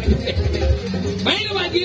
Baik lagi.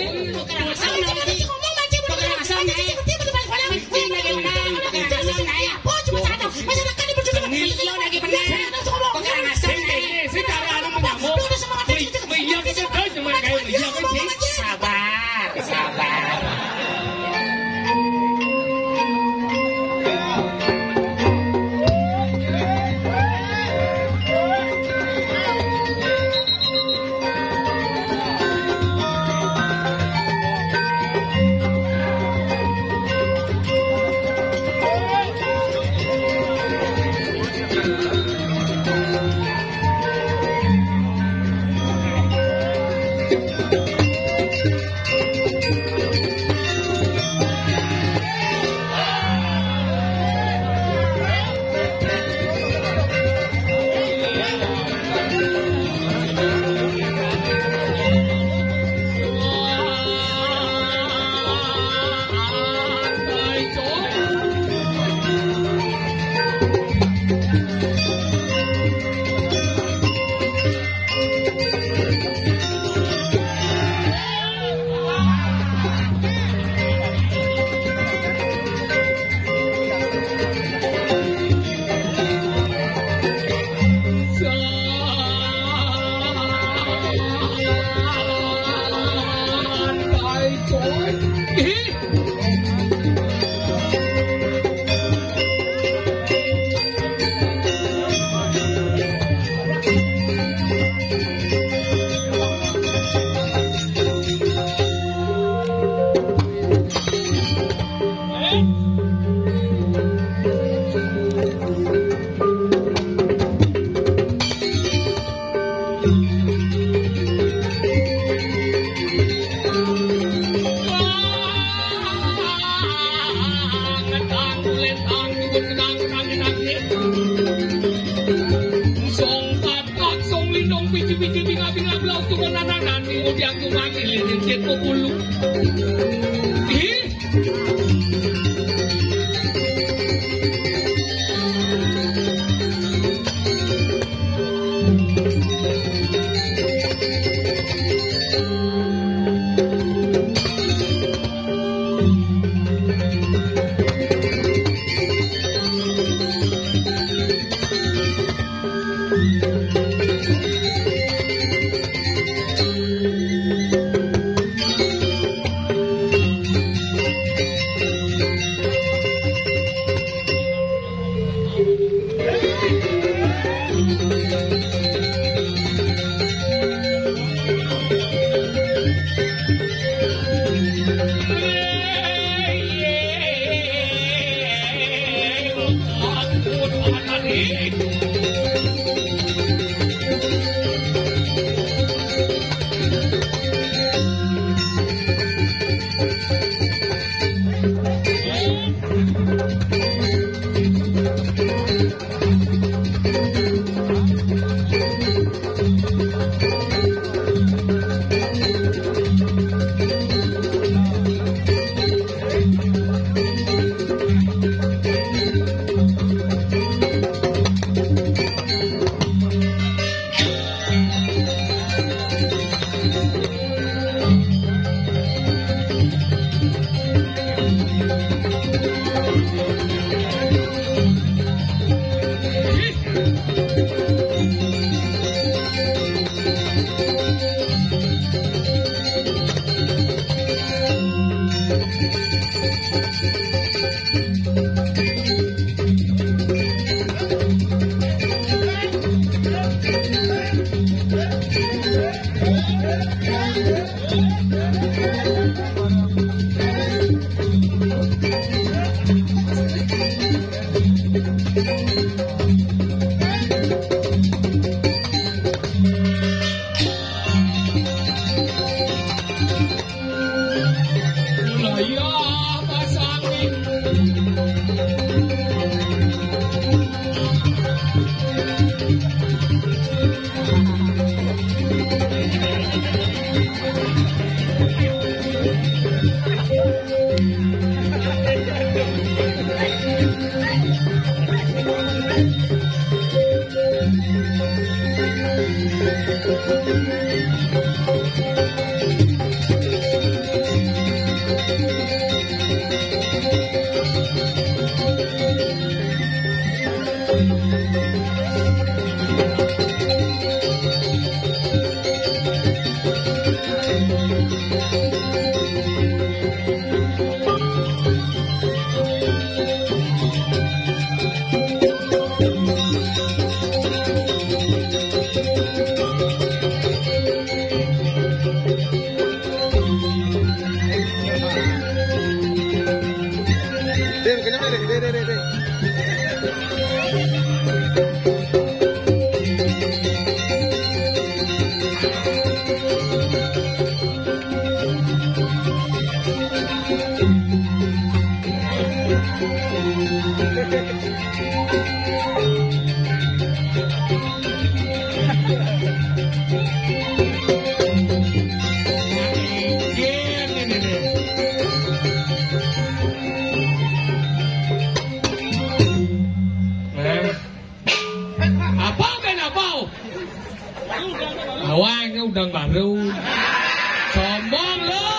Awalnya udang baru, sombong lo.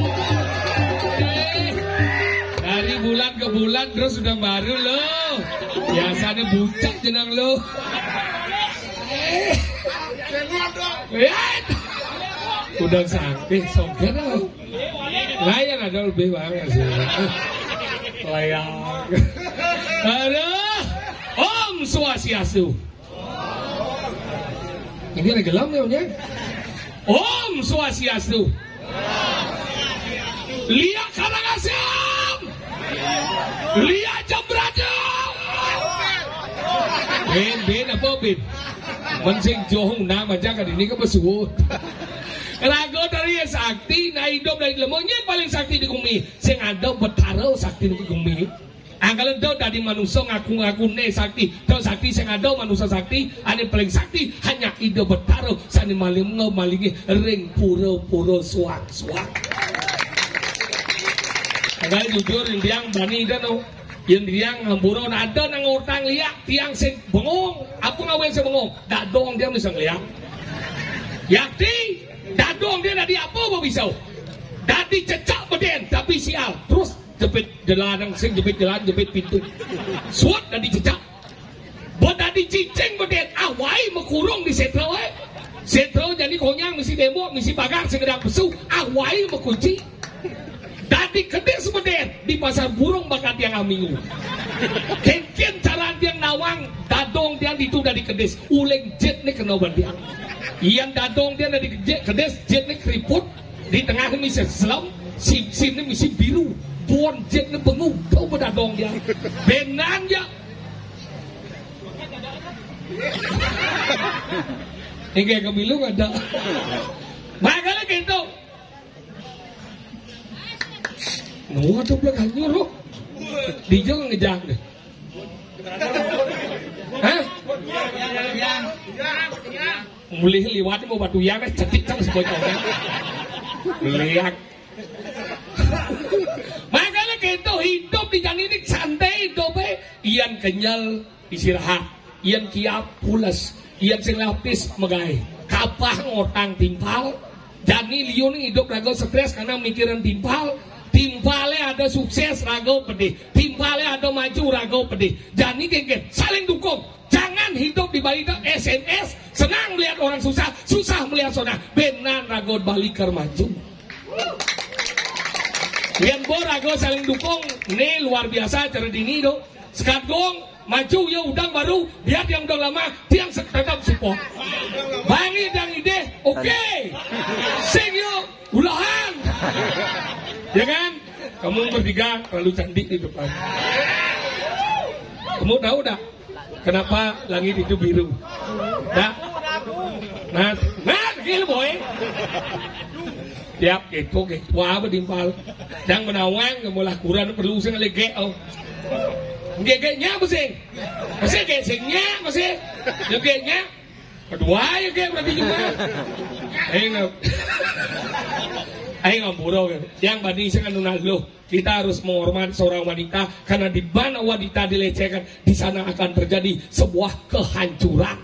Dari bulan ke bulan terus udang baru lo. Biasanya bucak jenang lo. Udang sakit, sombong lo. Layan ada lebih banget sih. Layan. Aduh, Om Swastiastu. Ini lagi gelam ya, Om Swastiastu. Lia Karangasem. Lia Jembrajung. Ben apa ben? Mencing johong nama jangan ini ke besuh. Lagu dari sakti, na hidup dari lemonya paling sakti di bumi. Sing ada betaro sakti di bumi. Anggalan do dari manusia ngaku-ngaku ne sakti, do sakti sing ada manusia sakti, ane paling sakti hanya ide betaro sani maling malingi ring pura-pura suak-suak. Anggalan jujur yang bani dano, yang ngamburon ada nang utang liak tiang sing bengong, apa ngawen sing bengong, dadong dia bisa ngeliak. Yakti, dadong dia dari apa mau bisa? Dari cecak beden tapi sial terus. Jepit jeladang sing jepit jalan jepit pintu suat dan dicecak buat tadi cicing beden awai mekurung di setro jadi konyang misi demo misi pagar segera pesu awai mekunci dari kedes beden di pasar burung bakat yang amingu kenken cara dia nawang dadong dia itu dari kedes uleng jet nih kena bandiang yang dadong dia dari kedes jet nih keriput di tengah misi selam sim nih misi biru buon jet na bengu kau berdadong dia benan ya ini kayak kemilu ada makanya gitu nunggu tuh belakang nyuruh dijauh ngejak deh hah mulih liwat mau batu yang cetik kan sebojongnya lihat makanya gitu hidup di jalan ini santai hidupnya iyan kenyal istirahat iyan kiap pulas iyan sing lapis megai kapah ngotang timpal jani liun hidup rago stres karena mikiran timpalnya ada sukses rago pedih timpalnya ada maju rago pedih jani genggen saling dukung jangan hidup di balik SMS senang melihat orang susah melihat sonah benan rago balikar maju yang borago saling dukung, nih luar biasa cara dini do. Sekarang maju ya udang baru, biar yang udah lama tiang tetap support. Bangi yang ide, oke. Sing yo, ulahan. Ya kan? Kamu bertiga terlalu cantik di depan. Kamu tahu dah kenapa langit itu biru? Dah. Nah, gila boy. Tiap itu wah bedimpal yang menawang kemulah kurang perlu sing lege oh gegenya masih gesingnya masih gegenya kedua ya ge berarti gimana ayo ngamburo yang bani sing anu lo kita harus menghormati seorang wanita karena di mana wanita dilecehkan di sana akan terjadi sebuah kehancuran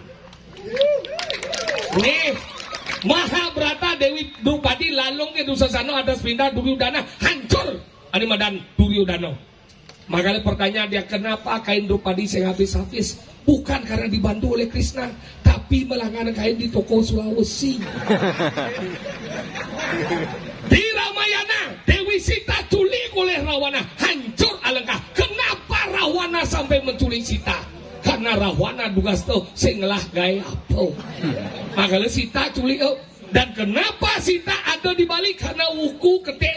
nih Mahabharata Dewi Drupadi lalung ke Dusasana atas pindah Duryodhana hancur ani madan Duryodhana. Makanya pertanyaan dia kenapa kain Drupadi saya habis-habis bukan karena dibantu oleh Krishna tapi melanggar kain di toko Sulawesi. Di Ramayana Dewi Sita culik oleh Rawana hancur alangkah. Kenapa Rawana sampai menculik Sita? Karena Rawana dugas tuh singlah gaya apa makanya Sita culik dan kenapa Sita ada di balik karena wuku ketek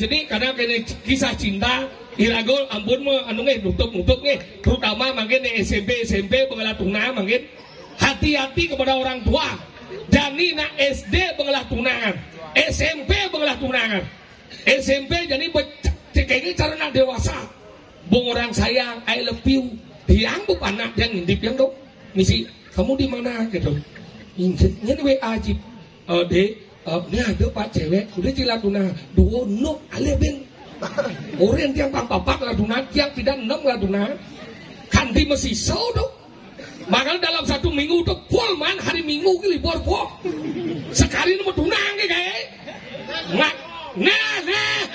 jadi karena kene kisah cinta iragol ampun mah anu ge nutup ge terutama mungkin di SMP pengelatuna mungkin hati-hati kepada orang tua. Jani na SD pengelah tunangan, SMP pengelah tunangan, SMP jadi kayaknya cara nak dewasa. Bung orang sayang, I love you, tiang bu anak yang ngintip yang dong, misi kamu di mana gitu, ingitnya di WA cip, ini ada pak cewek, udah cila tunangan, dua no, aleben, orang tiang papak lah tunangan, tiang tidak enam lah tunangan, kan di masih so dong. Makanya dalam 1 minggu tuh full man, hari Minggu ke libur full. Sekali nomor tunang kayak nah.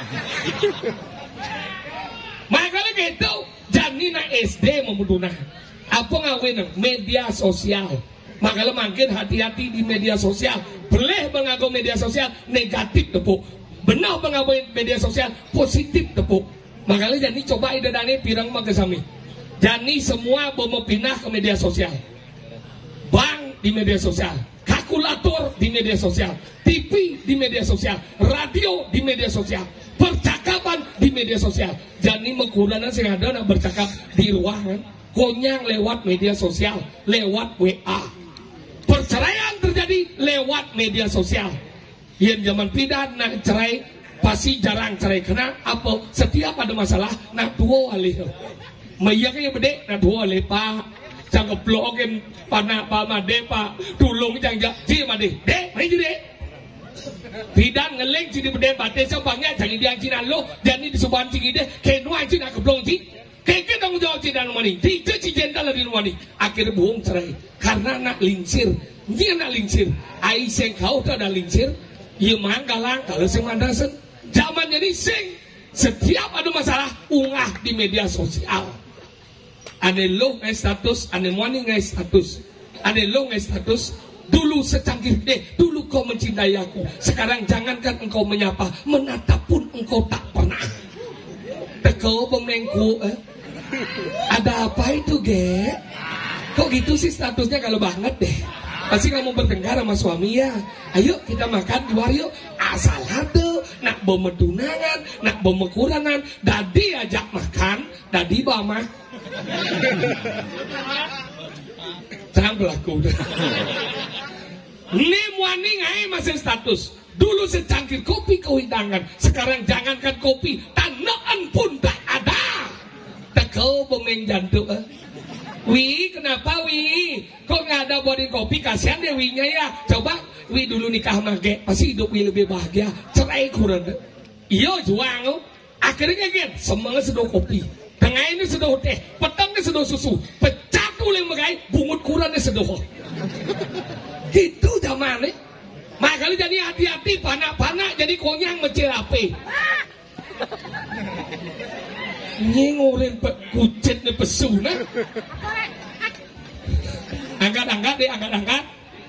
Makanya gitu, janina SD memudunah. Apa ngawin media sosial. Makanya makin hati-hati di media sosial. Boleh mengaku media sosial negatif tepuk. Benar mengaku media sosial positif tepuk. Makanya jadi coba ide dane pirang mah kesami. Jadi semua mau pindah ke media sosial, bank di media sosial, kalkulator di media sosial, TV di media sosial, radio di media sosial, percakapan di media sosial. Jadi mengkurangkan sing ada nak bercakap di ruangan, konyang lewat media sosial, lewat WA. Perceraian terjadi lewat media sosial. Yang zaman pindah nak cerai pasti jarang cerai karena apa? Setiap ada masalah nak dua kali. Maya kaya bede na dua lepa jangan blogin panak pama depa tulung jangan ji made de mari de bidan ngeleng jadi bede bate sabangnya jangan dia cina lo jadi di sebuah cing ide kenua cina keblong ji keke tanggung jawab cina mani di cuci jental di mani akhir bohong cerai karena nak lingsir dia nak lingsir ai seng kau tak ada lingsir ia manggalang kalau seng mandasen zaman jadi seng setiap ada masalah unggah di media sosial. Ane lo ngai status, ane morning ngai status, ane lo ngai status. Dulu secangkir dulu kau mencintai aku. Sekarang jangankan engkau menyapa, menatap pun engkau tak pernah. Tekau pemengku, ada apa itu ge? Kok gitu sih statusnya kalau banget deh. Pasti kamu bertengkar sama suami ya. Ayo kita makan di luar yuk. Asal ada nak bemetunangan, nak bemekurangan, dadi ajak makan, dadi bama. Jangan berlaku. Ini wani ngai masih status. Dulu secangkir kopi kau hidangan. Sekarang jangankan kopi, tanaan pun tak ada. Tekau pemain jantung. Wi, kenapa Wi? Kok nggak ada buatin kopi? Kasihan deh Winya ya. Coba Wi dulu nikah mage, pasti hidup Wi lebih bahagia. Cerai kurang. Iyo juang. Akhirnya kayak semangat seduh kopi. Tengah ini seduh teh, petangnya seduh susu. Pecah oleh magai, bungut kurangnya seduh. Gitu zamannya. Makanya jadi hati-hati panak-panak jadi konyang mencerape. Nyengorin kucet ne pesuna. Angkat deh, angkat.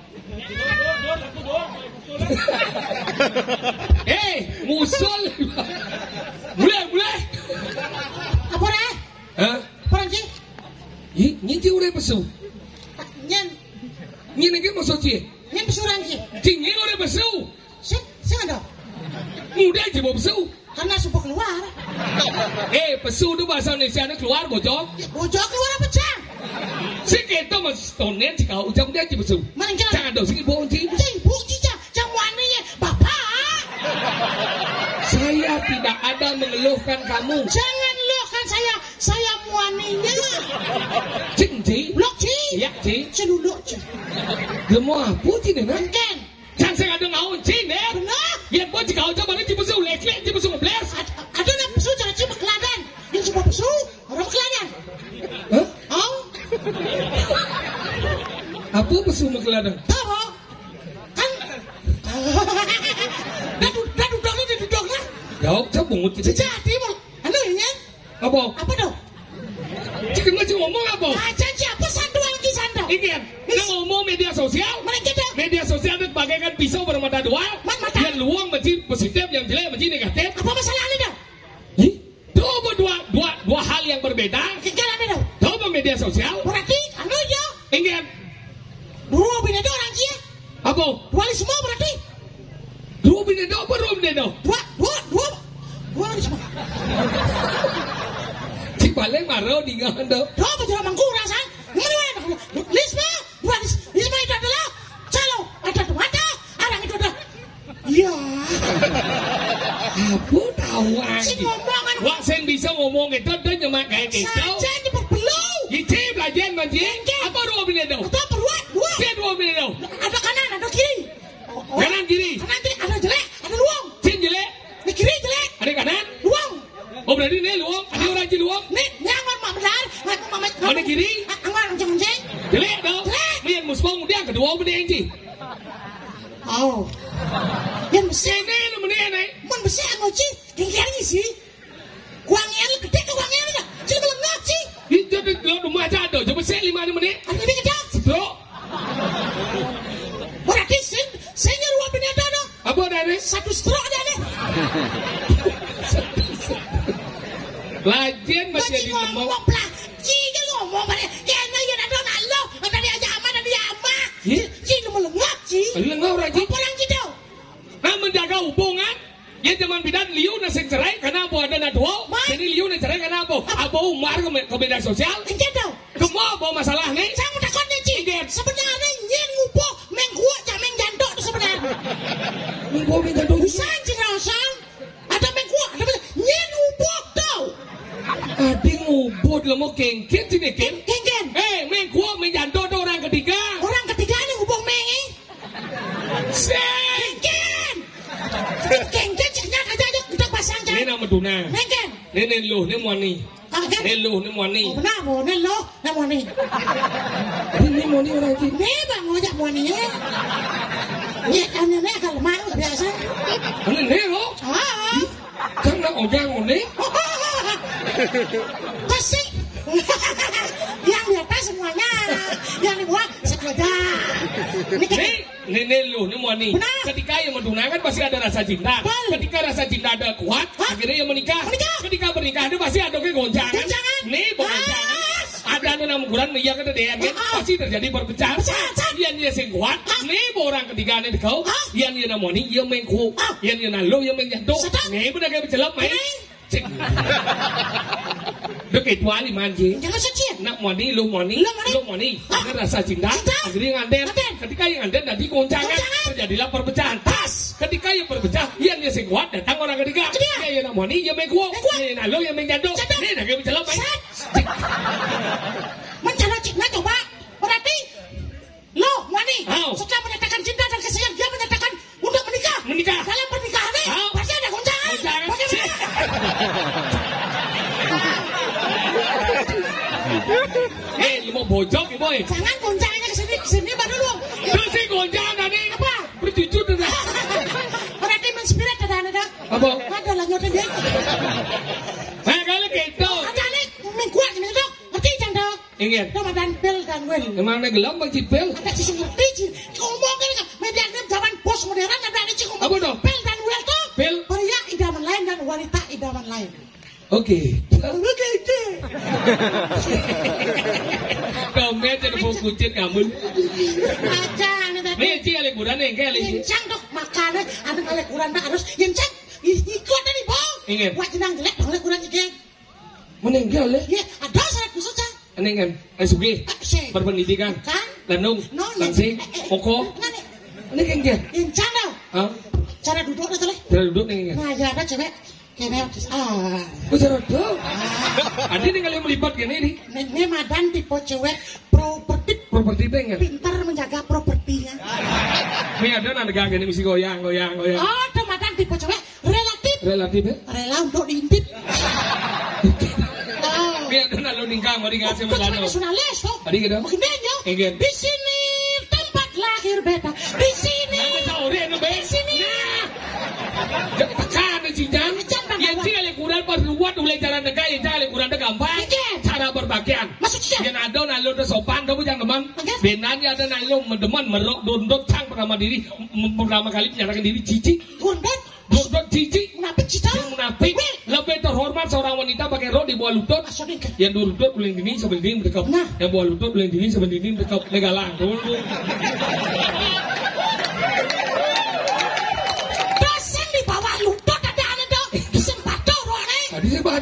Musul. Boleh. Apa dah? Hah? Apa anjing? Nyen udah pesu. Nyen Lagi masuk cie. Nyen pesu anjing. Cingin udah pesu. Saya ada. Mudah aja mau pesu. Karena subuh keluar. Pesu itu bahasa Indonesia keluar bojok. Bojok keluar apa cang? Si kita mas tonen si kau ucap dia aja pesu. Mana jalan? Jangan dong si bohong cing. Ibu cica, cang waninya bapak. Saya tidak ada mengeluhkan kamu. Jangan luahkan saya muaninya. Cing ci. Blok ci. Iya ci. Seduduk ci. Gemuk apa ci nih kan? Ken. Jangan saya ada ngawin cing deh. Benar. Ya bos si kau coba nih pesu lek-lek ci pesu ngebles. Ada nak pesu jangan ci bekeladan. Yang sebuah pesu orang bekeladan. Hah? Oh. Apa pesu ngeladang? Tahu. Kan. Duduknya. Jawab coba bungut ci. Sejati mau. Anu ya? Apa? Apa dong? Cik masih ngomong apa? Janji apa sandu lagi sandu? Ini kan, dia ngomong media sosial. Mereka dah. Media sosial itu bagaikan pisau bermata dua. Yang luang menjadi positif, yang jelek menjadi negatif. Apa masalahnya dah? Dua hal yang berbeda. Kejalan dah. Coba media sosial. Berarti anu ya? Ini kan, Dua bina do orang kia. apa? Dua li semua berarti. Dua bina do. Dua Cik paling marah di ngandep. Doa berjalan mangkura san. Gimana? Lisma, buat Lisma itu adalah calo. Ada ada orang itu ada. Iya. Aku tahu Si lagi. ngomongan. Wak sen bisa ngomong itu dan nyemak kayak gitu. Saja di berbelu. Itu belajar manjing. Apa dua bini dong? Atau perluan dua. Saya dua bini dong. Ada kanan, ada kiri. Kanan kiri. Kanan kiri ada jelek, ada luang. Cin jelek. Di kiri jelek, Ada kanan. luang. Oh berarti ini luang. Ada orang cin luang. Nih, nyangon mak benar. Mana kiri? Anggar anjing-anjing. Jelek dong. Jelek. Lihat muspong dia kedua bini anjing. Oh. Yang besar. Ini namanya ini. Man besar ngoci. Genggernya sih. Uangnya lu gede ke uangnya lu. Cuma melengak sih. Itu lo rumah aja ada. Coba saya 5 menit. Ada ini kejap. Bro. Berarti saya nyeruah bini ada. Apa ada ini? Satu stroke ada nih. Lajian masih Bagi di ngomong. ngomong pelah. Ciga ngomong pada. Kena ya ada nak lo. Tadi aja aman tadi aman. Ya? Ciga melengak sih. Lengau rajin. Apa orang gitu? Nah menjaga hubungan. Ya zaman bidan liu na sing cerai karena apa ada na dua. Ma? Jadi liu na cerai karena apa? Apa umar ke media sosial? Gitu. Kamu apa masalah nih? Saya mau takut nih Ci. Sebenarnya nyen ngupo mengguo jameng jandok itu sebenarnya. Minggu minta dulu. Sanji rasan. Ada mengguo, ada nyen ngupo tau. Adi ngubut lo mau kengkit sini ken. Genggen. Mengku menjando tuh orang ketiga. Orang ketiga nih ngupo mengi. Seng. Genggen. Genggen ciknya aja aja kita pasang Ini kan. nama Duna. Genggen. Ini lu, ini Mwani. Agak. Ini lu, ini Mwani. Oh benar mau nih lo, nih mau nih. Ini Mwani orang ini. Nih bang ngojak mau nih. Iya kan ini agak lemah biasa. Ini lo. Ah. Kan nak ojang Mwani. Pasti yang di atas semuanya, yang di bawah sekolah. Ini lu, ini Mwani. Benar. Ketika yang menduna kan pasti ada rasa cinta. Betul. Ketika rasa cinta ada kuat, Hah? akhirnya yang menikah. Menikah. Ketika bernikah itu pasti ada kegoncangan. Goncangan. Nih goncangan. Ada enam bulan iya kata dia kan pasti terjadi perpecahan. Perpecahan. Yang dia sing kuat, nih orang ketiga nih kau. Hah? Yang dia namoni, yang mengku. Ah. Yang dia nalo, yang menjatuh. Sedap. Nih benar kayak bercelap main. Ini. Cik. Deket wali manji. Jangan secil. Nak Mwani, lu Mwani, Lu Mwani. lu Mwani. Ah. Ada rasa cinta. Cinta. Akhirnya nganden. Nganden. Ketika yang nganden nanti goncangan, Goncangan. terjadilah perpecahan. Tas. Ketika yang berpecah, yang dia sing kuat datang orang ketiga. Ketiga. Yang nak Mwani, yang mengkuat. Mengkuat. Yang nak lu, yang menjatuh. Jatuh. Nih nak kayak bercelap main. Set. Mencana cikna coba. Berarti lo Wani Au. setelah menyatakan cinta dan kasih sayang dia menyatakan untuk menikah. Menikah. Dalam pernikahan ini Au. pasti ada goncangan. Goncangan. Bagaimana? Lu mau bojok, ya boy. Jangan goncangannya kesini baru lu. Itu sih goncangan tadi. Apa? Berjujur dah. Berarti menspirat ada. Apa? Ada lah nyotin dia. Nah kali gitu. Ada nih mingguan ini dok. Ngerti jangan dok. Ingin. Ramadan Pel dan Wel. Emang nih gelap bang Cipel. Ada sisi ngerti sih. Ngomong kan media zaman pos modern ada nih ngomong. Apa dong? Pel dan Wel tuh. Pel. Pria idaman lain dan wanita idaman lain. Oke. Oke itu. Kamu aja mau kucing kamu. Aja nih tadi. Nih Ci ada kurang nih kayak ini. Yencang dok makanan ada kali kurang dah harus yencang. Ikut tadi bang. Ingin. Wah jenang jelek kali kurang juga. Meninggal ya? Ya ada syarat khusus ya. Ini kan, Sugi, berpendidikan, Kan? Lanung, No, Langsing, Oko. Nani. Ini kan dia. Yencang dong. Hah? Cara duduk dah tuh. Cara duduk nih kan. Nah ya ada cewek. Kayaknya Oh, cara duduk. Ada nih kalian melibat gini nih. Ini madan tipe cewek properti Properti pengen. pintar menjaga propertinya. Ini ada negara gini mesti goyang. Oh, ada madan tipe cewek relatif Relatif ya. rela untuk diintip. Ini ada lalu ningkang, mari ngasih Kau cuma melano. nasionalis tuh. Tadi gitu. Makanya Ingin. di sini tempat lahir beta. Di sini. Nanti tahu dia no be. Di sini. Tekan cincang. Yang sih kali kurang pas buat mulai cara negara yang kali kurang gampang. Cara berpakaian. Maksudnya. Yang ada nalo udah sopan, kamu jangan deman. Oke. Benanya ada nalo mendeman, merok, dondot, cang pertama diri, pertama kali menyatakan diri cici, Gondet. dondot cici, Munafik cita. yang munafik, lebih terhormat seorang wanita pakai rok di bawah lutut. Maksudnya. Yang di lutut boleh dini sebelum dini dekap, Nah. yang bawah lutut boleh dini sebelum dini dekap, negalang. Dosen di bawah lutut ada dong. Sempat dorong nih. Tadi saya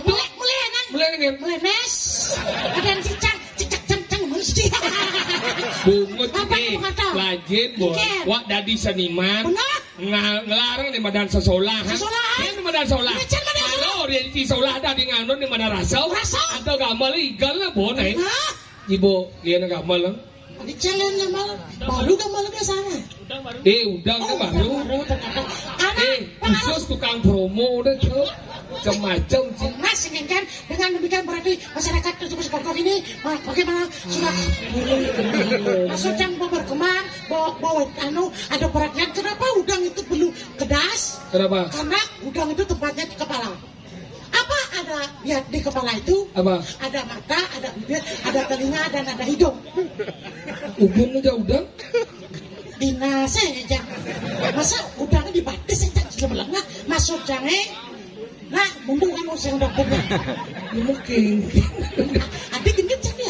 pengen. Melenes. Ada yang cicak mesti. Bungut Apa ini kamu kata? lajin boy. Iken. Wak dadi seniman. Benar. Ngelarang di madan sesolah. Sesolahan? Dia di madan sesolah. Iken madan sesolah. Kalau dia di sesolah ada di nganun di madan rasau. Rasau? Atau gamal igal lah bonai. Hah? Ibu, dia na gamal lang. Di jalan gamal. Baru gamal ke sana. Udang na baru. Ternyata. Anak, Khusus tukang promo dah tu. Macam-macam sih. Mas ini kan dengan demikian berarti masyarakat tersebut ini bagaimana sudah sedang berkembang bahwa ada perhatian kenapa udang itu perlu kedas? Kenapa? Karena udang itu tempatnya di kepala. Apa ada di kepala itu? Apa? Ada mata, ada bibir, ada telinga, dan ada hidung. Ubun aja udang. Dina saja. Masa udangnya dibatis saja sebelumnya masuk jangan. Nah, mundung kan usah udah punya. Mungkin. Adik gendut ya.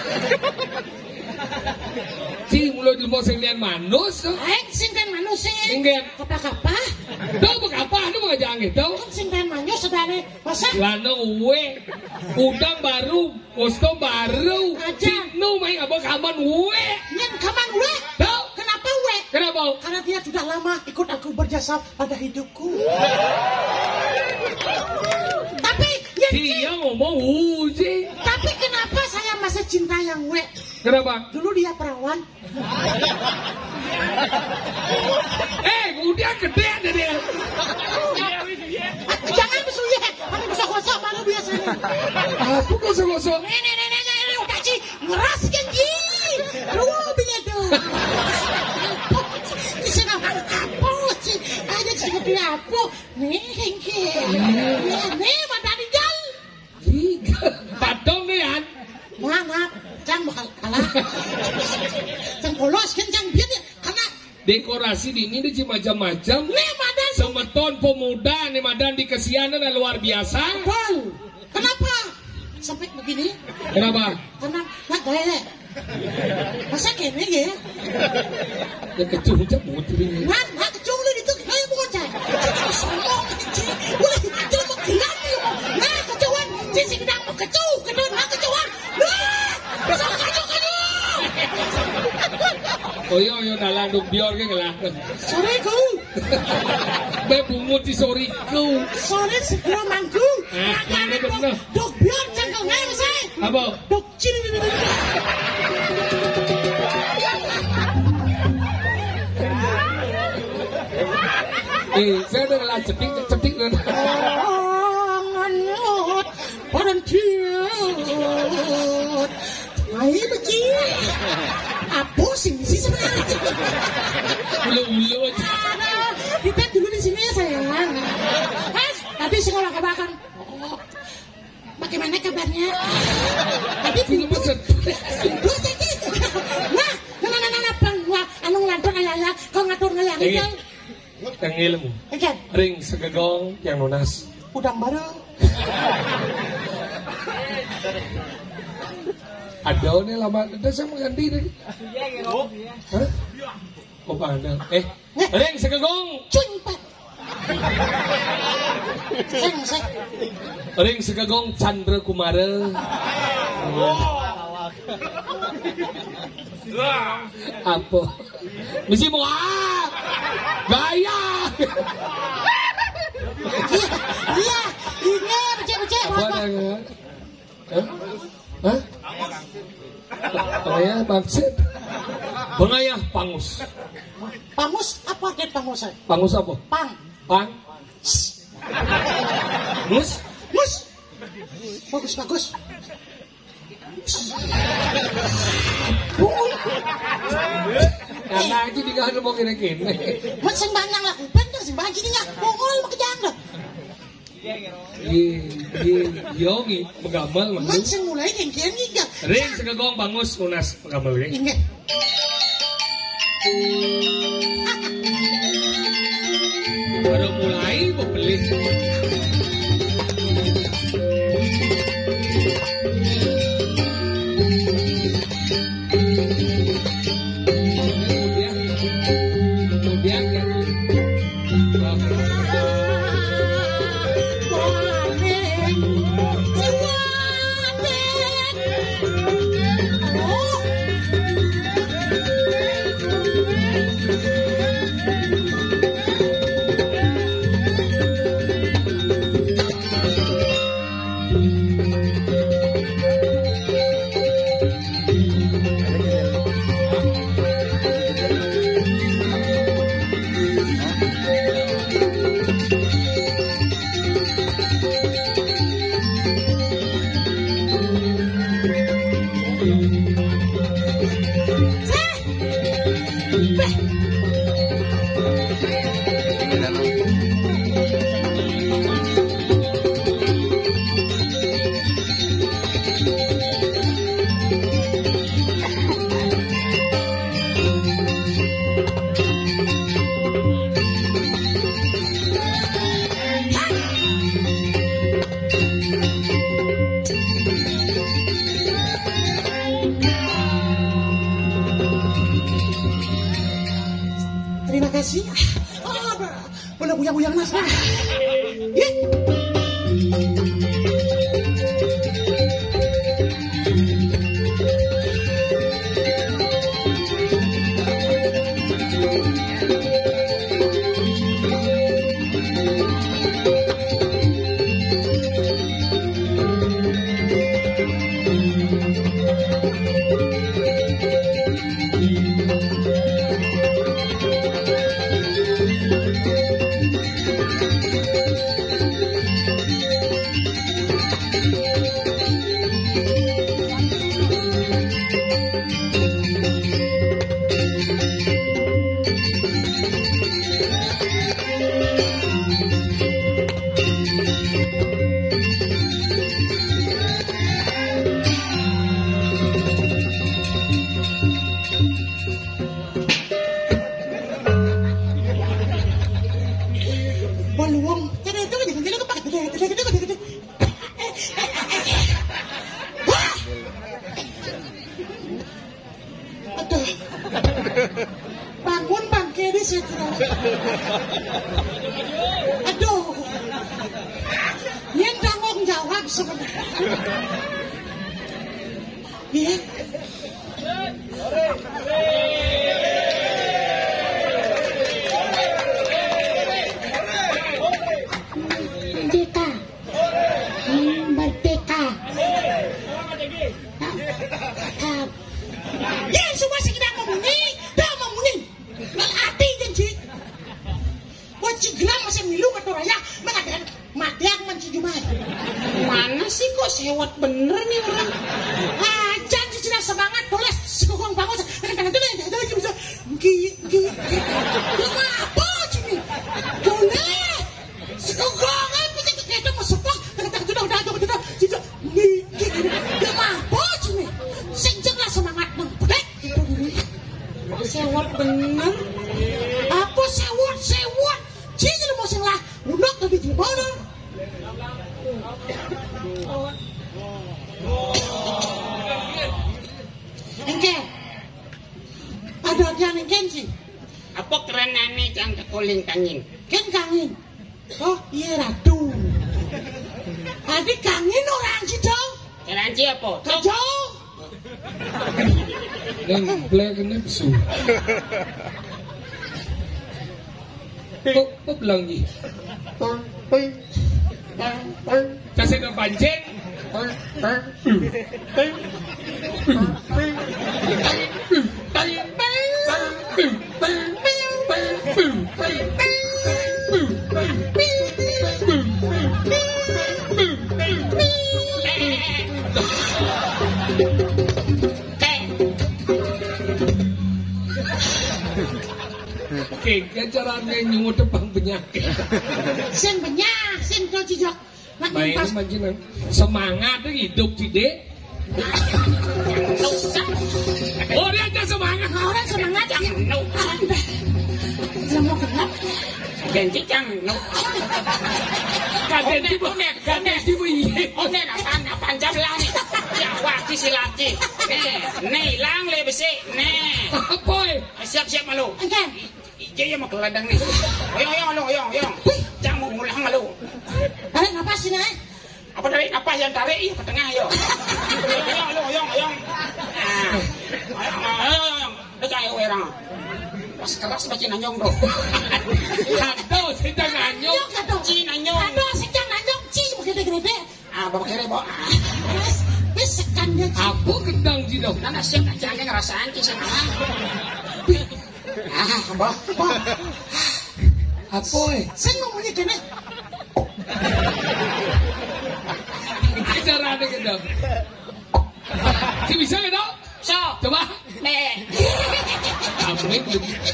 Si mulai di mau singgian manus. Singkan manusia. Singgian. Kapa-kapa. Tahu apa? Anu mau jangan gitu. Kan singkan manusia sedane. Masa? Lano uwe. Udang baru, kostum baru. Aja. Cinu main apa kaman uwe. Nyen kapan we? Tahu? Kenapa we? Kenapa? Karena dia sudah lama ikut aku berjasa pada hidupku. Tapi Dia ngomong uji. Tapi kenapa saya masih cinta yang we? Kenapa? Dulu dia perawan. Udah gede ada dia. Jangan besuye. Kami bisa gosok malu biasanya. Aku gosok-gosok. Ini udah sih ngeras kan ji. Lu punya tuh. Bisa ngapain apa sih? Ada seperti apa? Nih, nih pada di jalan. Padong nih kan. Maaf, jangan bakal kalah. Jangan polos kan jangan biar karena Dekorasi di ini di macam-macam. nih madan Semeton pemuda nih madan di kesianan yang luar biasa. pol. Kenapa? Sampai begini? Kenapa? Karena nggak gaya. Masa kene ya? Ya kecung cabut ini. Nggak kecung itu kayak bocah. Sombong kecil. Udah itu mau gelam lu. Nah kecuan, sisi kita mau kecuan, nah kecuan. Nah, bisa kacau. Yo dalam duk bior ke gelah. Sore ku. Be bungut di sori ku. Sore segera mangku. Mana bener? Dok biar cangkang ngai masai. Apa? Dok cini. Saya udah ngelah cetik kan. Nganyut, berhentiut. Ayo beci. Apa sih sebenarnya? Ulu aja. Kita dulu di sini ya sayang. Tadi sekolah kabakan. Oh, bagaimana kabarnya? Tadi Ini pesan. Nah, pang wah, anu ngelantur ayah, kau ngatur ngayang itu. Yang ilmu. Ikan, Ring segegong yang lunas. udang baru. Ada nih lama. Ada saya mengganti nih. Hah? Kok ada? Ring segegong. Cunpat. Seng. Ring segegong Chandra Kumara. Apa? Mesti mau gaya. Iya, ini becek. Apa namanya? Hah? Pengayah maksud? Pengayah pangus. Pangus apa arti pangus? Pangus apa? Pang. Mus? Bagus. Karena aja di kahana mau kene-kene. Mas sing banyak lah, bener sing banyak nya. Mongol makejang dah. Yogi menggambar Mas mangus. sing mulai kengkian giga. Ring segegong pangus unas menggambar ya. Ingat. Baru mulai membeli. Kemudian Terima kasih. Boleh buyang-buyang mas. Bangun bangke di situ. Aduh, yang tanggung jawab sebenarnya. Ya. Merdeka, merdeka. Ya semua sekedar memuni, dah memuni. Melatih janji. Wajib gelam masih milu kata raya, mengadakan matiak mencijuman. Mana sih kok sewot bener nih orang? Ajan cicina semangat boleh sekukung bangun. Kadang-kadang itu lagi bisa gigi. Kenapa sini? Boleh. Sekukungan bisa kita masuk. Kadang-kadang udah tidak gigi. Kenapa sini? Sejenglah semangat nempelek gitu dulu. Sewot bener. Apa sewot? Cicil mau salah. Udah tadi di mana? Engke. Ada yang engken sih. Apa kerenane jang kekuling kangin? Kan kangin. Oh iya ratu. Tadi kangin orang sih dong. Keranci apa? Kacau. Dan black nepsu. Kok bilang ni? Kasih ke pancing. Oke, caranya nyungut depan penyakit. Sen banyak, sen kau cijak. Main majinan semangat hidup cide. Oh dia ada semangat. Orang semangat jangan no. Mau kenap. Janji jangan no. Kaden tiba, kaden tiba iya. Oke, apa jam lah ni? Jawab di silati. Nih, lang le besi. Nih. Apa? Siap-siap malu. Engken. Jadi mau keladang ni. Oyong. Jangan mau ngulang malu. Tarik napas sini. Apa tarik napas yang tarik ke tengah yo. Oyong. Oyong. Dekat yo orang. Pas keras baca nanyong do. Aduh, sedang nanyong. Ci nanyong. Aduh, sedang nanyong ci gede-gede. Bawa kere bawa. Wes sekan dia. Apa gedang ci dong? Nana siap jangan ngerasaan ci sana. Bah. Apa Sen ngomongnya kene. Cara ada gedang. Si bisa nggak dok? So. Coba. Nih. Amin.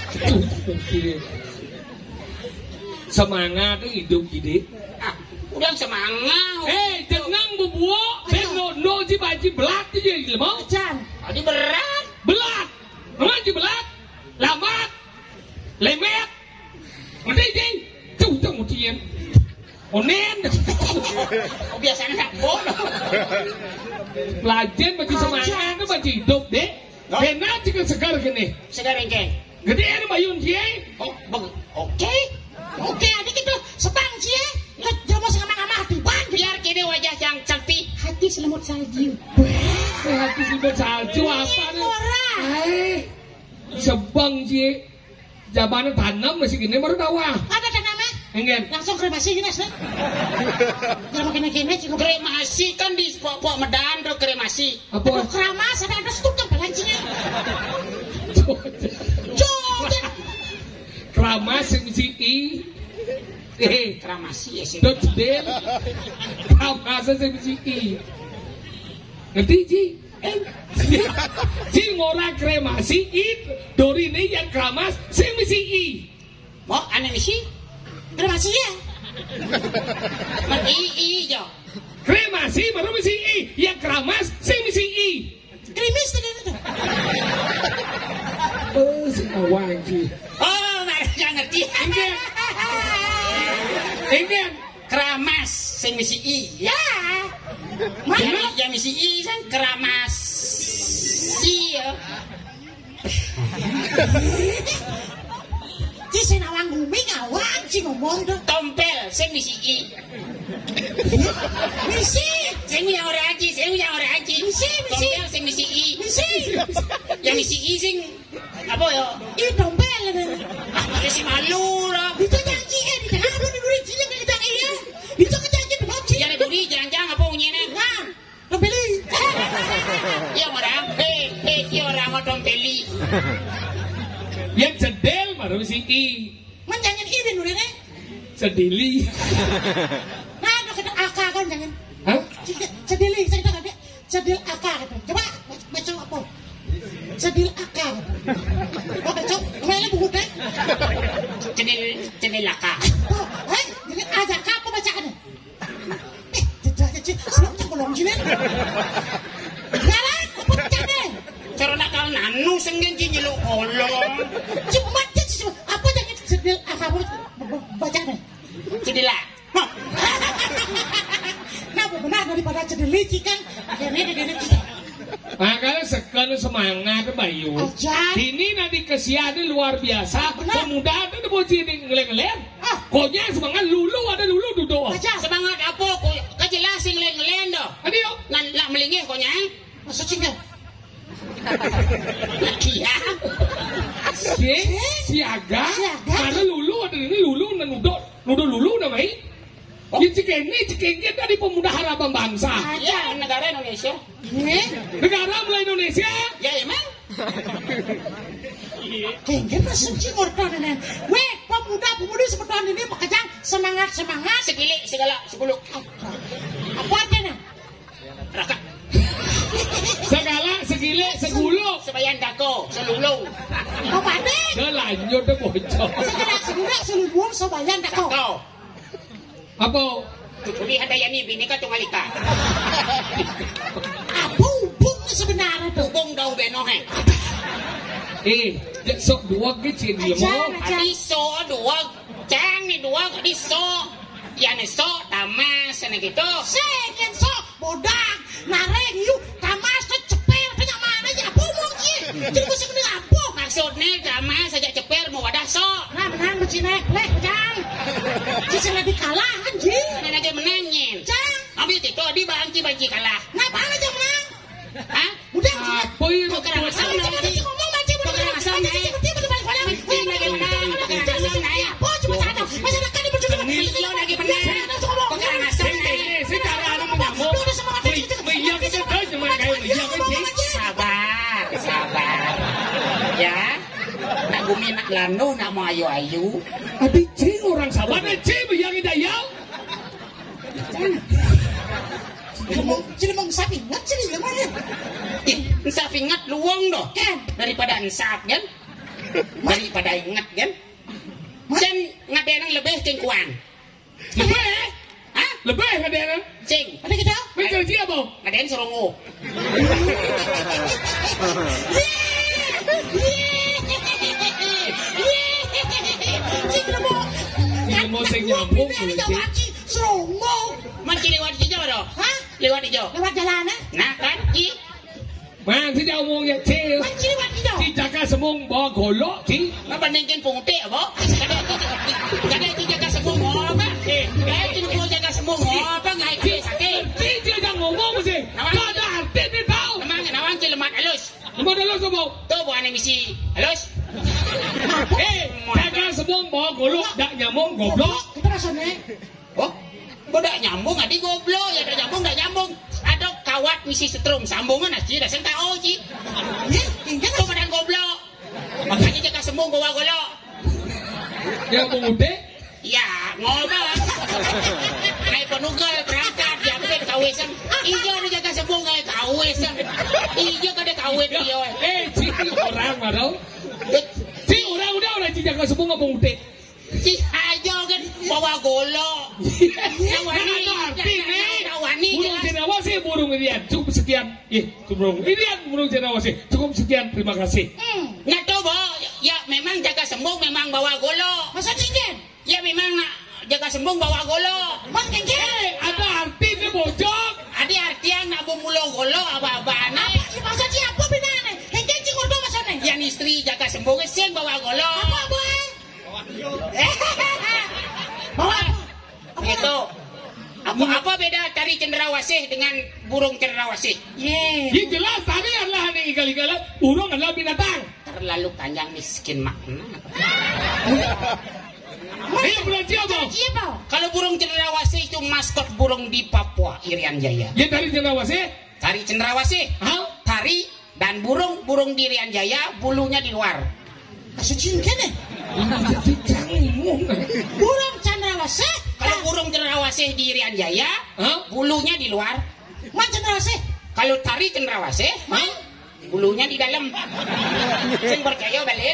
Semangat hidup gini. Ah, udah semangat. Jangan bubuo. Ben no ji baji belat ji lemau. Jan. Tadi berat. Belat. Mana ji belat? Lambat. Lemet. Nanti ji. Tuh một chi em. Onen. Biasanya nak bodoh. Pelajar bagi semangat itu bagi hidup deh. Kena jika segar gini. Segar engke. Gede ada bayun ji. Oh, oke. Oke, adik itu sepang sih. Ngejomo sama hati ban. Biar kini wajah yang cantik. Hati selimut salju. Hati selimut salju apa nih? Sebang ji. Jabanan tanam masih gini baru tahu. Ada tanamnya? Enggak. Langsung kremasi gini sih. Jangan kena juga. Kremasi kan di pok Medan do kremasi. Apa? Keramas ada stuk kan balancinya. Joget. Keramas misi i. Kramasi ya sih. Dot del. Keramas misi i. Ngerti ji? Ji ngora kremasi i. Dori ini yang keramas misi i. Mau aneh misi? Kremasi ya. Man i jo. Kremasi baru misi i. Yang keramas misi i. Krimis tadi itu. Si awang ji. Oh, mereka ngerti. Enggak. Keramas sing misi i. Ya. Mana yang misi i kan keramas. Iya. Ci senawang guming awang ci ngomong tuh. Tompel sing misi i. Misi. Sing yang ora aji, Misi. Tompel sing misi i. Misi. Yang misi i sing apa yo? Ih dompel. Ada si malu lah. Itu janji di tengah apa di duri cinya kita iya. Itu janji di bawah cinya. Yang duri jangan apa unyene. Nah, dompeli. Iya orang. Iya orang mau dompeli. Yang cedel baru misi i. Man jangan ini duri nih. Sedili. Nah, ada kata akar kan jangan. Hah? Cedili, saya kata dia. Cedil akar. Coba baca apa? Cedil akar. Oh, baca. Kemana buku teh? Cendil laka. Oh, jadi ada apa bacaannya? Sebelum tergolong sini. Jalan, pecah deh. Cara nak kau nanu senggen nyeluk kolong. Cuma apa jangan cedil akar bacaannya? Cendil lah. Nah, benar daripada cedil licik kan? Ini. Makanya sekarang semangat Bayu. Ajar. Ini nanti kesianan luar biasa. Benar. Pemuda itu mau jadi ngeleng-ngeleng. Konya semangat lulu ada lulu duduk. Ajar. Semangat apa? Kau jelas sing ngelen doh. Adi yo. Nak melingih kau nya. Masuk cinggal. Iya. Siaga. Siaga. Karena lulu ada ini lulu dan nudo lulu namanya. Ini cikengnya tadi pemuda harapan bangsa. Ya negara Indonesia. Negara mulai Indonesia. Ya emang. Kengken masuk cingor tahun ini. Weh, pemuda seperti ini pekerjaan semangat. Sekili segala 10. Apa aja nih? Raka. Segala segile segulu. Sebayan dako selulu. Apa nih? Selanjut deh bocor. Segala selubung sebayan tak kau. Dako. Apa? Tutuli ada yani bini ka tungalika. Apa hubung sebenarnya tuh? Bubong daw benohe. Sok dua kecil dia mau. Adi so dua. Cang ni dua di so. Yani so tamas na gitu. Segen so bodak nareng yuk tamas tuh cepel punya mana ya apa mungkin? Jadi gue sebenarnya apa? Maksudnya tamas saja ceper mau wadah so. Nah menang bercinek leh jang. Cici lagi kalah anjing. Nah aja menangin. Jang. Abis itu di banci kalah. Nah apa aja menang? Hah? Udah. Apa yang Kok kena asal Coba nanti? ngomong banci Kok kena asal naik? Seperti balik pada. Penting lagi menang. Kok kena asal naik? Apa cuma satu? Masyarakat ini berjuang. Milio lagi menang. Kok kena asal naik? Secara ada menyamuk. Iya kita tahu cuma kayak iya kan. Sabar. Ya. Nak bumi nak lano nak mau ayu-ayu. Adi cing orang sabar na cing yang idayal. Cilemong sapi ngat sini lemah. Ensap ingat luang doh. Kan. Daripada ensap kan. Daripada ingat kan. Cen ngadenang lebih ceng kuang. Lebih? Hah? Lebih kadang. Ceng. Ada kita? Macam siapa? Ngaden sorongo. Cilemong sing nyambung Ini lewat Ci Serongo. Manci lewat hijau doh. Hah? Lewat hijau. Lewat jalan ah? Nah kan Ci. Man si jauh mong ya cil. Manci lewat hijau. Si jaga semung bawa golok si. Nabandingkan pungute apa? Kadang Ci jaga semua apa? Kadang Ci mau jaga semua apa? Ngai Ci sakit. Si jaga ngomong si. Kau dah arti ni tahu. Nawang Ci lemat halus. Lepas dah lo semua. Tuh bukan misi halus. Jaga semung bawa golok dak nyambung goblok. Kita rasanya. Oh, bodak nyambung adi goblok ya, dak nyambung. Ada kawat misi setrum sambungan aja dah senta oh Ci. Ya, tinggal Kau badan goblok. Makanya jaga semua bawa golok. Ya mengude. Ya, ngobak. Naik penugal berangkat diambil kawesan. Ijo ada jaga semua ngai kawesan. Ijo kada kawet dia. Si orang mana? Si orang udah si jaga semung apa mengude. Si ajo kan bawa golok. Burung cenderawasih burung irian cukup sekian. Burung irian burung cenderawasih cukup sekian. Terima kasih. Nggak tahu boh. Ya memang jaga sembung memang bawa golok. masa cincin. Ya memang jaga sembung bawa golok. Bang cincin. Ada arti ni bojok. Ada artian nak mulo golok apa-apa Apa sih masa ci apa binane? Cincin cing udah masa nih. yang istri jaga sembung sen bawa golok. Apa bang? Bawa apa? Gitu. Apa beda tari cendrawasih dengan burung cendrawasih? Ye. Ini jelas tadi adalah ni igal-igal. Burung adalah binatang. Terlalu panjang miskin makna. Ini bulan siapa? Siapa? Kalau burung cendrawasih itu maskot burung di Papua Irian Jaya. Ya dari cenderawasih. Tari cendrawasih, Hah? tari dan burung di Irian Jaya bulunya di luar. Masa cincin nih. Jadi jangan. Burung cendrawasih. Kalau burung cendrawasih di Irian Jaya, Hah? bulunya di luar. Man cendrawasih. Kalau tari cendrawasih, Hah? bulunya di dalam. Sing percaya balik.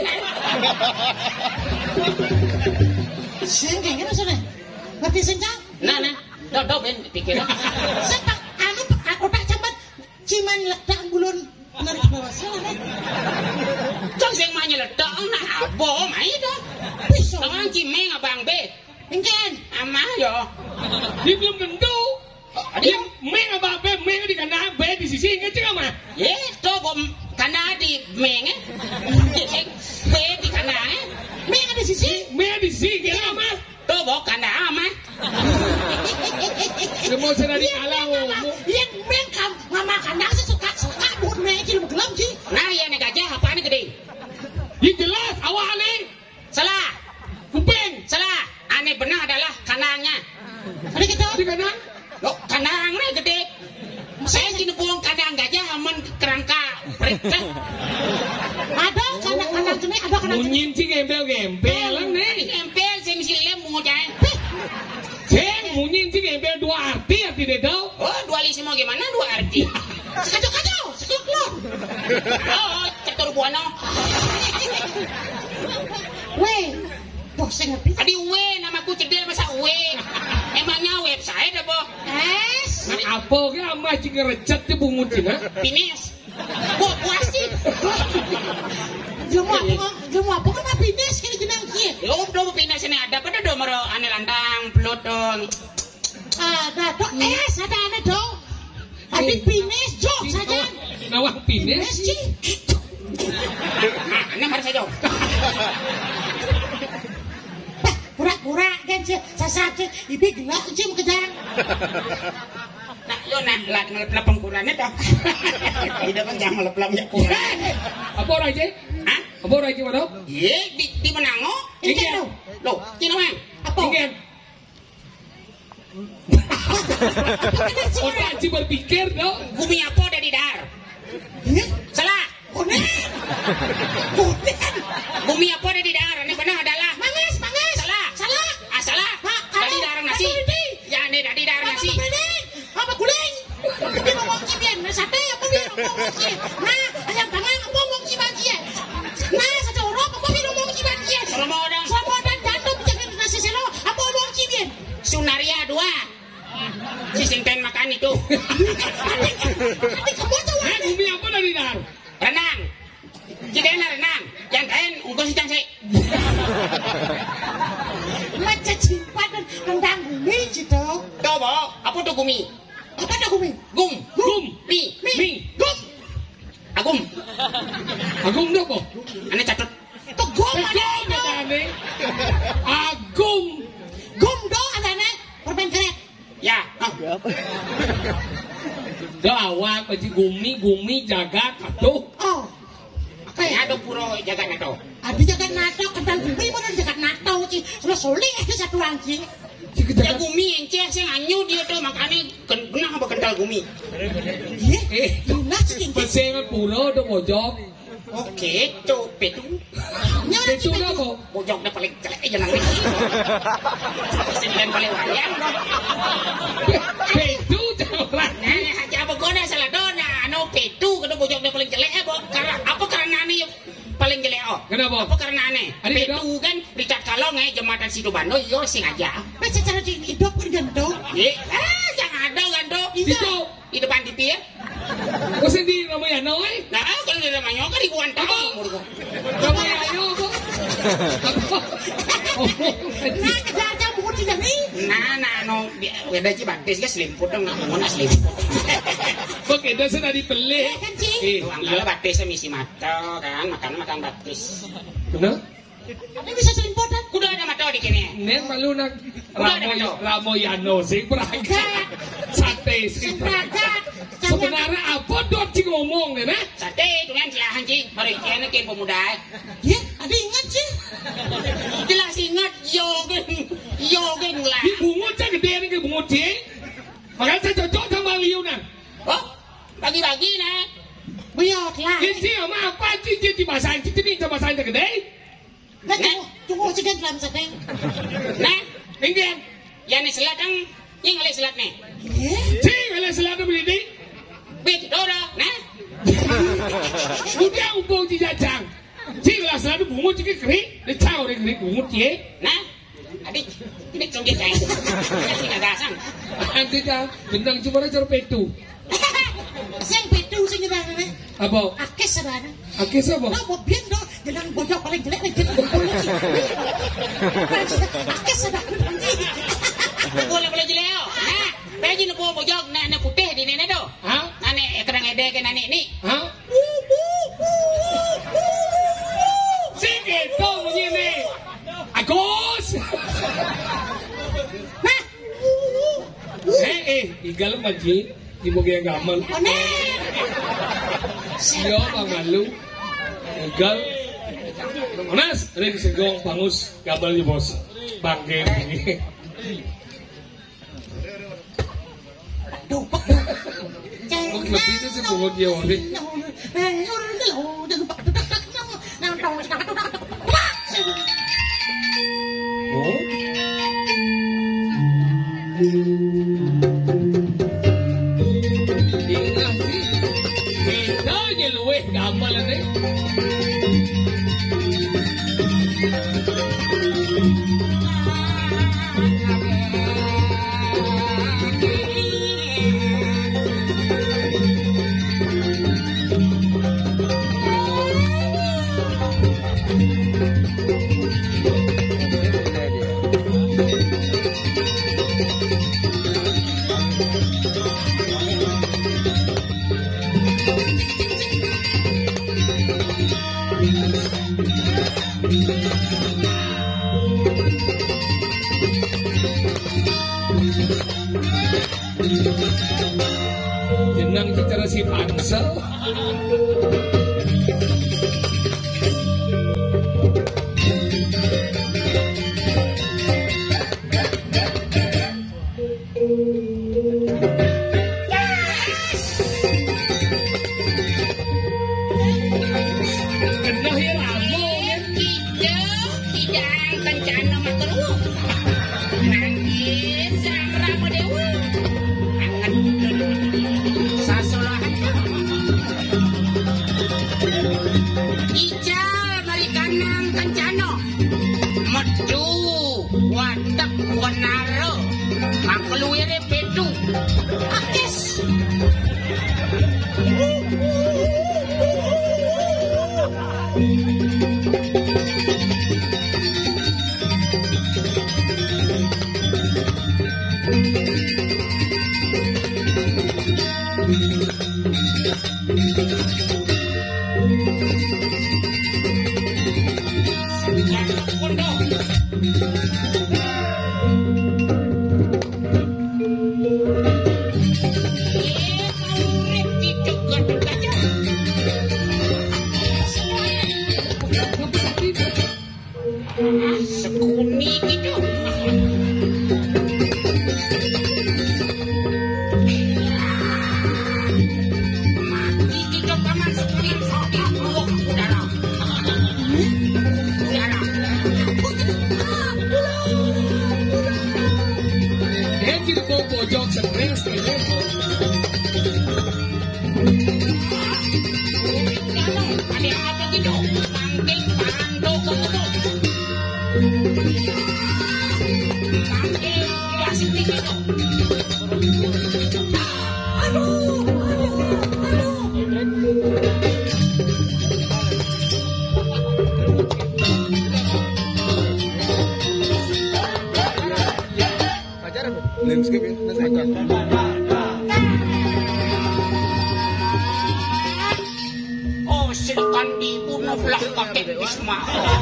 Sing kayak gimana sana? Ngerti senjang? Nah, do ben pikir. Sepak anu otak cambat ciman ledak bulun narik cendrawasih lah nih. Cong sing mah nyeledak nah abo mai dah. Pisau. Tangan cimeng abang be. Engken. Amah yo. Dia belum tentu. Dia Meng apa be meng di kanan be di sisi ingat cakap mah. ye to bom kana di meng eh. Be di kana eh. Meng ada sisi. Meng di sisi kira mah. To bo kana amah. Semua sudah di alam. Yang meng kam mama kandang suka buat meng cil gelam ci. Nah ya nek gajah apaan gede? Ini jelas awal ni. Salah. Kuping. Salah. Aneh benar adalah kanangnya. Ada kita. Di kanan. Loh, kanangnya gede. Saya kini buang kandang gajah aman kerangka mereka. Ada kandang jenis ada kandang jenis. Munyin si gembel lang Ini ni. empel saya mesti lem mengujai. Ceng munyin si gembel dua arti dia tahu. Oh, dualisme gimana dua arti? Sekacau-kacau. Sekelok. Oh, catur buana. Weh. Boh saya ngerti. Adi we namaku cedil masa we. Emangnya website apa? Es. Apa ke amah cing recet dia bungut cina. Pines. Gua puas sih. Jemu apa kan habis kini jenang kia. Lo do pines ini ada pada do maro ane landang pelodong. Ada dok es ada ada dong. Habis pines jok saja. Nawang pines. Pines ci. Nah, ini mari saja. Pura-pura kan sih, sasaki, ibi gelap sih mau kejar. Nah, yo nak lat ngelap pengkurangnya dah. Tidak kan jangan ngelap ya kurang. Apa orang je? Hah? Apa orang je mana? Ye, di Menango. Ini lo. Loh, cina mang. Apa? Ingin. Otak si berpikir dong. Bumi apa ada di dar? Salah. Kuning. Bumi apa ada di dar? Ini benar adalah Mangis. salah. Salah. Ah, salah. Dari darah nasi. Ya, ini dari darah nasi. Apa kuning? Nah, ayam bangang ngomong si bagian. Nah, satu orang apa ngomong si bagian. Sama dan jantung jangan nasi selo. Apa ngomong si bien? Sunaria 2. Si Sinten makan itu. Tapi kamu tuh Bumi apa dari dar? Renang. Cidena renang. Yang lain ungkos si Cangse. macet simpan dan rendang bumi gitu. Tuh, Bo. Apa tuh gumi? Apa dah bumi? Gum. Mi. Gum. Agum. Agum dah kok. Ane catut. Tuh gum Agum ada. ane. Agum. Gum do ada permen karet. Ya. Gawak baju gumi jaga katuh. Oh. Apa ya? Ada puro jaga nato. Abi jaga nato kendang bumi mana jaga nato sih. Sudah soleh aja satu anjing. Ya gumi enceh sing anyu dia tuh makanya kena apa kental gumi. Iya. Gila sih. Pesengan pura do pojok. Oke, tuh petu. Itu apa? Pojoknya paling jelek aja nang iki. Sing paling wayang dong. Itu orang. Nah, aja apa gona salah dona, anu petu kada pojoknya paling jelek karena apa karena ane paling jelek oh. Kenapa? Apa karena aneh? Ada Petu kan Richard Kalong jembatan Situbando yo sing aja. Masa cara hidup kan gando. Jangan ada gando. Itu Di depan TV ya. kok sendiri namanya Noe? Nah, kalau di namanya kan ribuan tahun umurku. Namanya ayo kok. Nah, kerja buku tidak nih. Nah, no, beda sih batis kan selimput dong, nggak mau selimput. Kok kita sudah dibeli? Kan sih. Angkala batisnya misi mata kan, makan batis. Benar? Tapi bisa selimputan. Kuda ada mata di kini. Nen malu nak Ramoyano sing berangkat. Sate sing berangkat. Sebenarnya apa dok sih ngomong nih? Sate itu kan silahan sih, hari ini kan pemuda. Ya, ada ingat sih. Jelas ingat yogen lah. Di bungut aja gede nih bungut sih. Makanya saya cocok sama Liu nih. Oh, bagi-bagi nih. Biar lah. Ini sama apa sih di bahasa Inggris ini sama bahasa Inggris gede? Nah, tunggu aja dalam seteng. Nah, Ingin? yang ini selat yang ngalih selat nih. Sih, kalau selalu begini. Bet, dora, nah. Udah ubung di jajang. Sih, kalau selalu bungut sih kering. Dia tahu dia kering bungut ya. Nah, adik, ini conggit kayak itu. Ini gagasan. Nanti dah, gendang cuma cara petu. Yang betul sih nyerang nih. Apa? Akes sebenarnya. Akis apa? Nah, mau biar dong. Jangan bocok paling jelek nih. Jangan bocok. Akes sebenarnya. Boleh jeleo. Nah, peji nu bojok na putih di nene do. Hah? Nane kerang ede ke nane ni. Hah? Sige, to begini. Agus. Nah. Igal maji. Ibu gaya gamal. Siyo pangalu. Igal. Mas, ring segong pangus gamal ni bos. Bangke ini. Kok lebih itu sih bungut dia wari. Oh. Ingat sih. Bedanya luweh gamal ini. Jenang secara si pansel. Kenal ya ramo ya. Tidak bencana makelu. Nangis sama dewa. Angan sasolahan. Ical bari kanang kancano. Medu watak wanaro. Makluire pedu. Akes. Sekuni gitu. Mati gitu paman sekuni. Udara. Dia mau pojok stres ini. Ada apa gitu? Panggil pando kokodo. Panggil kasih gitu. Landscape ya, Oh, silakan dibunuh lah kakek Bisma.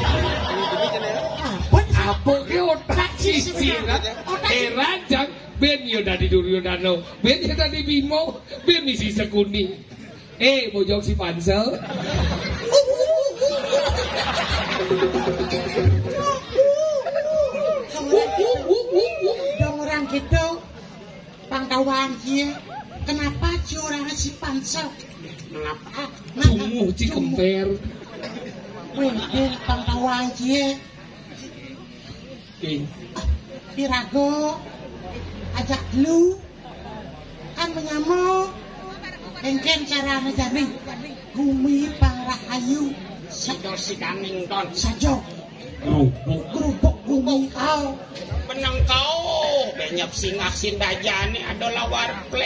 Apa ke otak sisi Rajang ben yo dari Duryodana ben yo dari Bimo ben misi Sekuni bojok si Pansel dong orang gitu pangtawan dia kenapa si orang si Pansel Mengapa? sumuh Cikemper Wih, pangtawan dia Pirago ajak lu kan menyamo engken cara ngejari bumi pangrahayu Sidor si kaning ton. sajo gerubuk bumi kau Penang kau. Benyap singah sindajani adalah warple.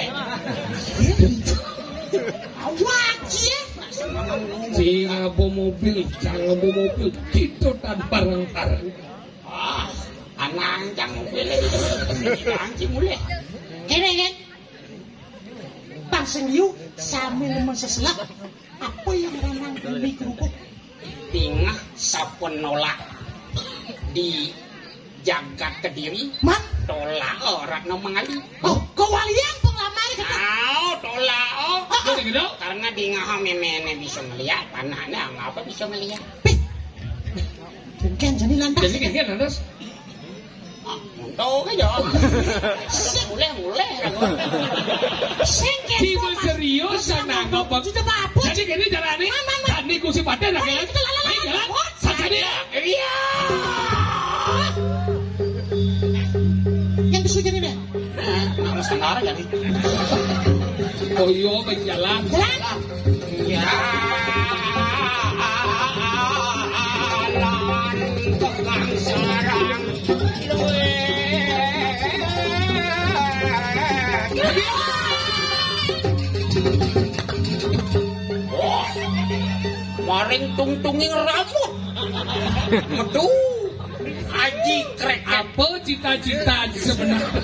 awak ya singa bawa mobil jangan bawa mobil kita tan barang-barang Anang jangan pilih. Anjing mulai. kene kan pasang yu sambil menseselak apa yang renang bumi gerubuk Tingah sapun nolak di jagat Kediri. man Tolak orang no mengali. oh kewalian penglamai kata Tolak jadi gitu karena di ngaham memene bisa melihat panahnya ngapa bisa melihat. mungkin jadi lantas jadi kan Anas Tahu aja. Mulai. sengket si serius sana ngapa itu apa jadi gini caranya tadi kursi paten lah kan jalan saja dia Iya. yang disuruh jadi deh Harus kendara jadi. oh iya berjalan jalan Ya. Alan tukang sarang. Maring tungtunging rambut. Medu. Aji krek apa cita-cita sebenarnya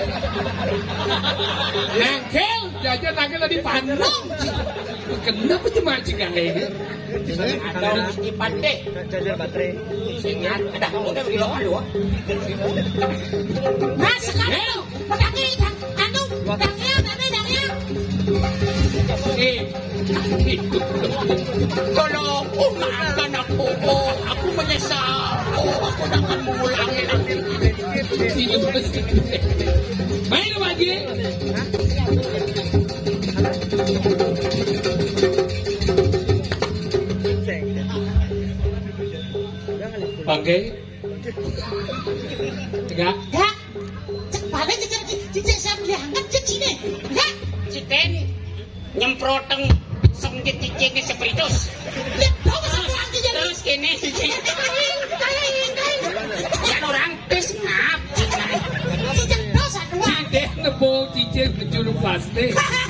nangkel jajan nangkel tadi pandang kenapa cuma jika ini ada di pandai. Charger baterai. Ingat ada udah di luar dua. nah sekarang pedangnya anu pedangnya Kalau maafkan aku, aku menyesal. Aku akan mengulangi nanti. main lagi bangke enggak ya cek balik cek saya diangkat cek sini ya Citen nyemproteng sengit cicingnya spiritus. Ya, tahu satu lagi jadi. Terus kene cicing. Kain. Yan orang tes ngap. Cicing dosa dua. Cicing nebo cicing penjuru plastik.